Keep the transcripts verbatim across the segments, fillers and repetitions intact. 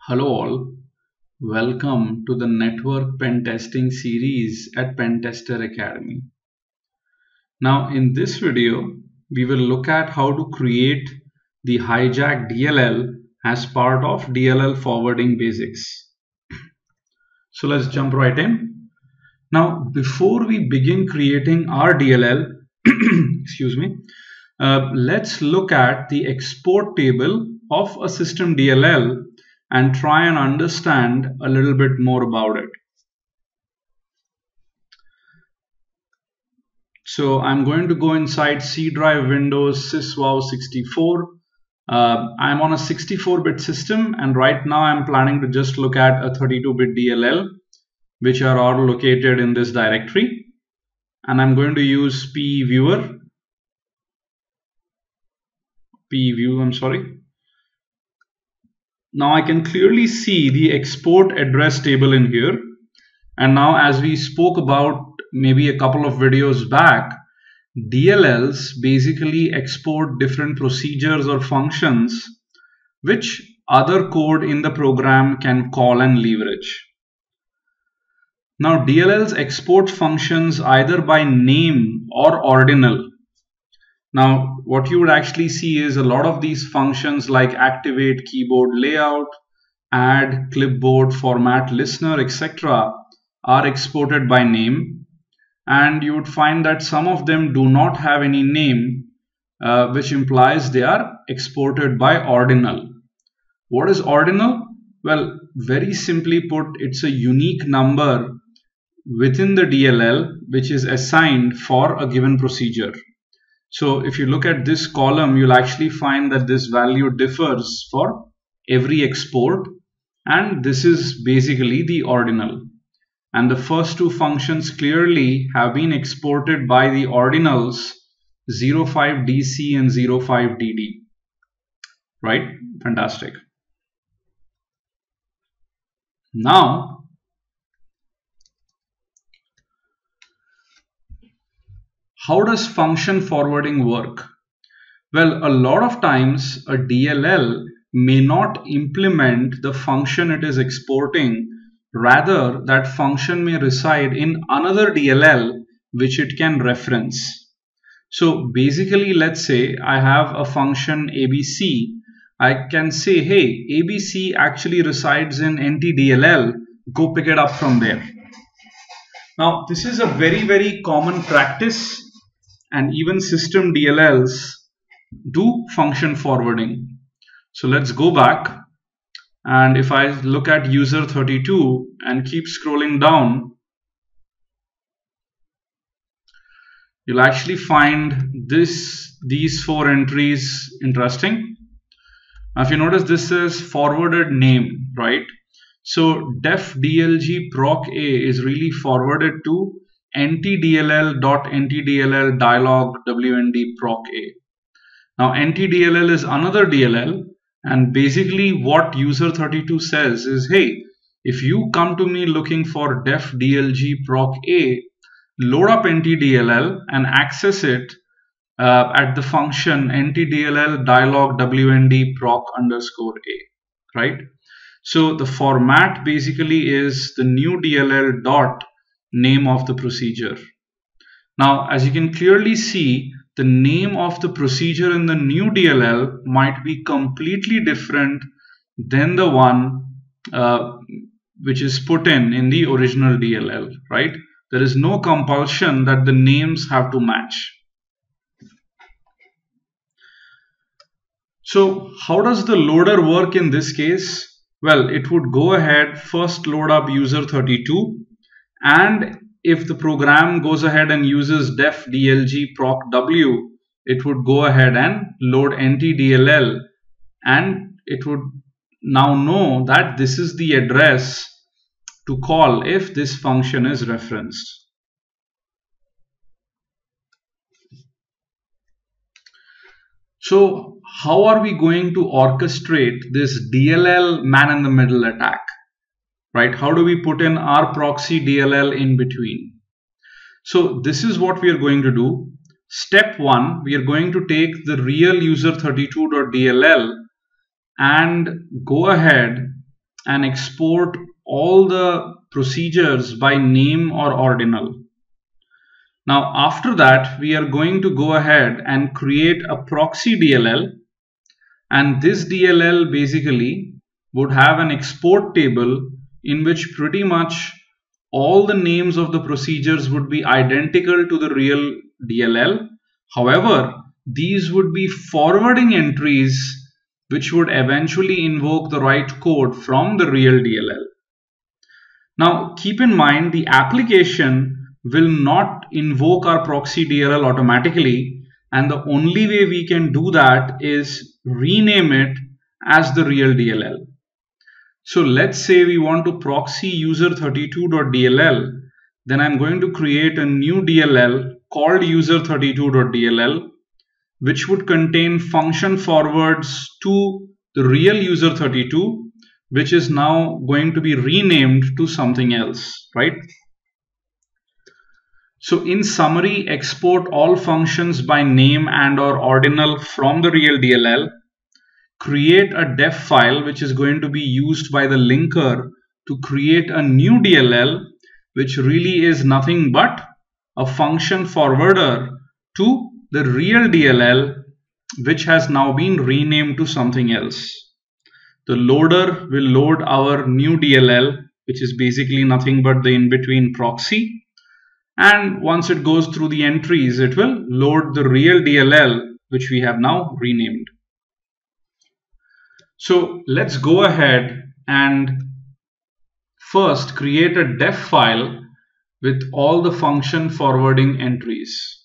Hello all, welcome to the network pen testing series at Pentester Academy. Now in this video, we will look at how to create the hijack D L L as part of D L L forwarding basics. So let's jump right in. Now before we begin creating our D L L, excuse me, uh, let's look at the export table of a system D L L and try and understand a little bit more about it. So I'm going to go inside C drive Windows syswow sixty-four. Uh, I'm on a sixty-four bit system, and right now I'm planning to just look at a thirty-two bit D L L, which are all located in this directory. And I'm going to use pviewer, pview, I'm sorry. Now I can clearly see the export address table in here. And now, as we spoke about maybe a couple of videos back, D L Ls basically export different procedures or functions which other code in the program can call and leverage. Now D L Ls export functions either by name or ordinal. Now what you would actually see is a lot of these functions like activate keyboard layout, add clipboard format listener, et cetera are exported by name, and you would find that some of them do not have any name, uh, which implies they are exported by ordinal. What is ordinal? Well, very simply put, it's a unique number within the D L L which is assigned for a given procedure. So if you look at this column, you'll actually find that this value differs for every export, and this is basically the ordinal. And the first two functions clearly have been exported by the ordinals zero five D C and zero five D D. Right? Fantastic. Now, how does function forwarding work? Well, a lot of times a D L L may not implement the function it is exporting. Rather, that function may reside in another D L L which it can reference. So basically, let's say I have a function A B C. I can say, hey, A B C actually resides in N T D L L. Go pick it up from there. Now, this is a very, very common practice. And even system D L Ls do function forwarding. So let's go back, and if I look at user thirty-two and keep scrolling down, you'll actually find this these four entries interesting. Now if you notice, this is forwarded name, right? So def dlg proc a is really forwarded to ntdll.ntdll dialog wnd proc a. Now ntdll is another D L L, and basically what user thirty-two says is, hey, if you come to me looking for def dlg proc a, load up ntdll and access it uh, at the function ntdll dialog wnd proc underscore a, right? So the format basically is the new D L L dot name of the procedure. Now, as you can clearly see, the name of the procedure in the new D L L might be completely different than the one uh, which is put in in the original D L L, right? There is no compulsion that the names have to match. So how does the loader work in this case? Well, it would go ahead, first load up user thirty-two, and if the program goes ahead and uses def dlg proc w, it would go ahead and load ntdll, and it would now know that this is the address to call if this function is referenced. So how are we going to orchestrate this D L L man-in-the-middle attack? Right? How do we put in our proxy D L L in between? So this is what we are going to do. Step one, we are going to take the real user thirty-two dot D L L and go ahead and export all the procedures by name or ordinal. Now after that, we are going to go ahead and create a proxy D L L, and this D L L basically would have an export table in which pretty much all the names of the procedures would be identical to the real D L L. However, these would be forwarding entries which would eventually invoke the right code from the real D L L. Now keep in mind, the application will not invoke our proxy D L L automatically, and the only way we can do that is rename it as the real D L L. So let's say we want to proxy user thirty-two dot D L L, then I'm going to create a new D L L called user thirty-two dot D L L, which would contain function forwards to the real user thirty-two, which is now going to be renamed to something else, right? So in summary, export all functions by name and or ordinal from the real D L L. Create a def file which is going to be used by the linker to create a new D L L, which really is nothing but a function forwarder to the real D L L, which has now been renamed to something else. The loader will load our new D L L, which is basically nothing but the in-between proxy. And once it goes through the entries, it will load the real D L L, which we have now renamed. So let's go ahead and first create a def file with all the function forwarding entries.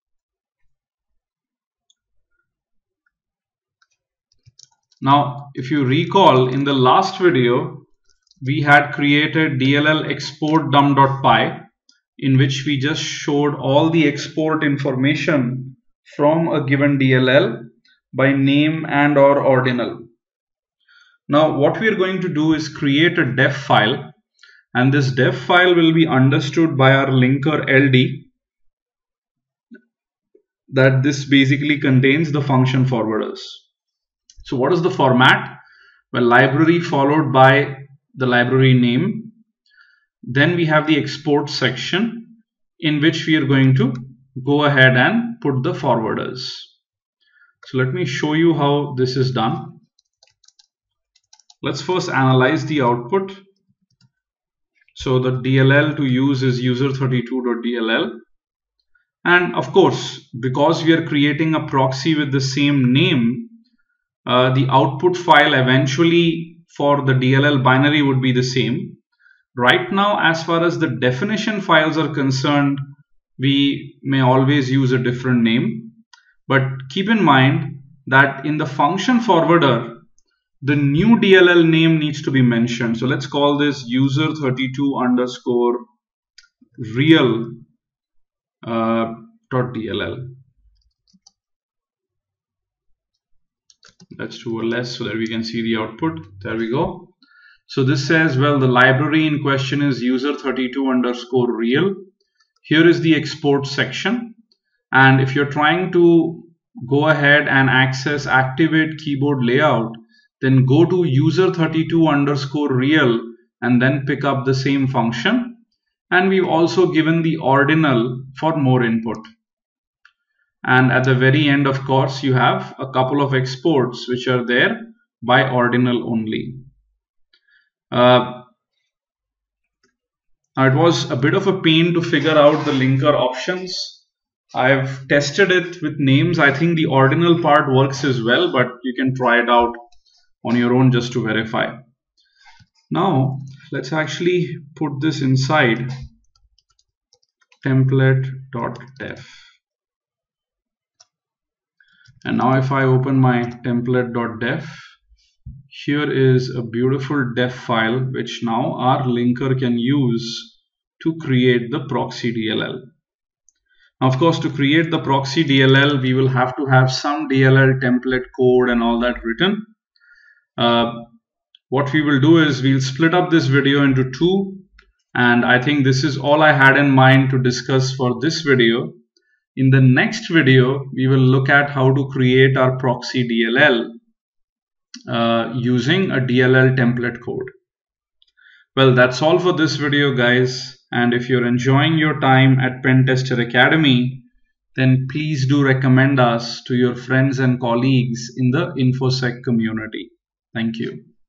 Now, if you recall, in the last video, we had created D L L export dum.py, in which we just showed all the export information from a given D L L by name and or ordinal. Now what we are going to do is create a def file, and this def file will be understood by our linker L D that this basically contains the function forwarders. So what is the format? Well, library followed by the library name. Then we have the export section in which we are going to go ahead and put the forwarders. So let me show you how this is done. Let's first analyze the output. So the D L L to use is user thirty-two dot D L L. And of course, because we are creating a proxy with the same name, uh, the output file eventually for the D L L binary would be the same. Right now, as far as the definition files are concerned, we may always use a different name. But keep in mind that in the function forwarder, the new D L L name needs to be mentioned. So let's call this user thirty-two underscore real uh, dot D L L. Let's do a less so that we can see the output. There we go. So this says, well, the library in question is user thirty-two underscore real. Here is the export section. And if you're trying to go ahead and access activate keyboard layout, then go to user thirty-two underscore real and then pick up the same function. And we've also given the ordinal for more input. And at the very end, of course, you have a couple of exports which are there by ordinal only. Uh, now it was a bit of a pain to figure out the linker options. I've tested it with names. I think the ordinal part works as well, but you can try it out on your own just to verify. Now let's actually put this inside template.def. And now if I open my template.def, here is a beautiful def file which now our linker can use to create the proxy D L L. Now, of course, to create the proxy D L L, we will have to have some D L L template code and all that written. Uh, what we will do is we'll split up this video into two, and I think this is all I had in mind to discuss for this video. In the next video, we will look at how to create our proxy D L L uh, using a D L L template code. Well, that's all for this video, guys. And if you're enjoying your time at Pentester Academy, then please do recommend us to your friends and colleagues in the InfoSec community. Thank you.